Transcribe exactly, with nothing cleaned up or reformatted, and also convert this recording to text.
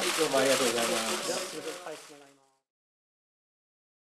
どうもありがとうございまじゃあ、 す。 すみません、はい、つながります。